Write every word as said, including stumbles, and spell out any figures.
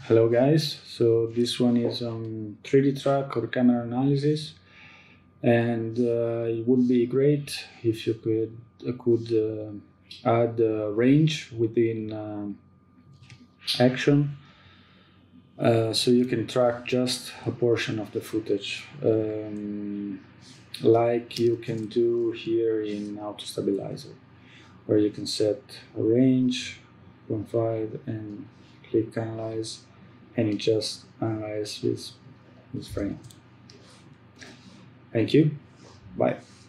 Hello guys, so this one is on three D track or camera analysis, and uh, it would be great if you could uh, could uh, add uh, range within um action, uh, so you can track just a portion of the footage, um, like you can do here in Auto Stabilizer, where you can set a range zero point five and click analyze, and it just analyzes this, this frame. Thank you. Bye.